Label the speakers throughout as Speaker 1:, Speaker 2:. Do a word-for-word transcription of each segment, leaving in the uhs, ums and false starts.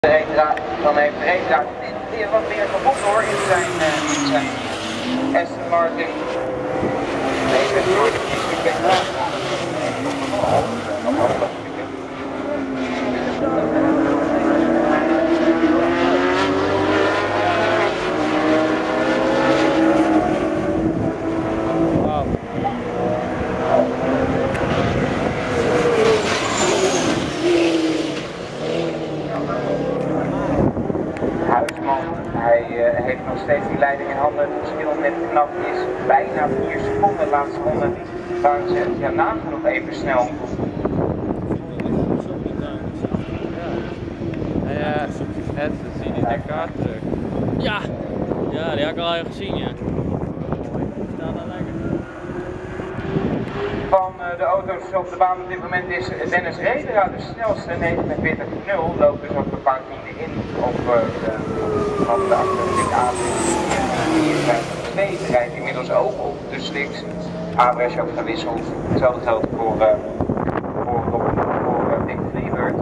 Speaker 1: Dan heeft de Redraad weer wat meer gevonden hoor in zijn, uh, in zijn Aston Martin. Deze Martin is nu weg. Hij uh, heeft nog steeds die leiding in handen. Het verschil met knap is bijna vier seconden. De laatste ronde waren ze ja, nagenoeg even snel.
Speaker 2: Ja, het zien in de kaart terug.
Speaker 3: Ja, ja, die heb ik al even gezien, ja.
Speaker 1: Van uh, de auto's op de baan op dit moment is Dennis Redraad de snelste, negenenveertig nul, loopt dus ook een paar tienden in op uh, de, van de achterste A twee rijdt inmiddels ook op de slicks. Abra is ook gewisseld. Hetzelfde geldt voor, uh, voor, voor, voor uh, Dick Freebird.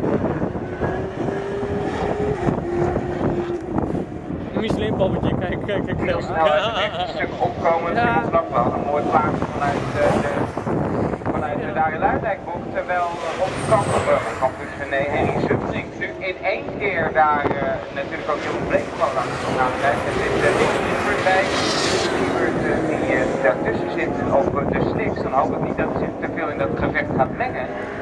Speaker 3: Een Michelin-poppetje, kijk, kijk, kijk.
Speaker 1: Heel snel uit het stuk opkomen, ja. Vlak wel een mooi plaatje vanuit uh, de vanuit de Dario Luijendijkbocht, terwijl uh, op de kant van campus nee, Henry Subbrink nu in één keer daar uh, natuurlijk ook heel bleek van langs gaan rijden. Er zit uh, Dick Freebird bij, Freebird uh, die uh, daartussen zit op uh, de slicks, dan hoop ik niet dat hij zich te veel in dat gevecht gaat mengen.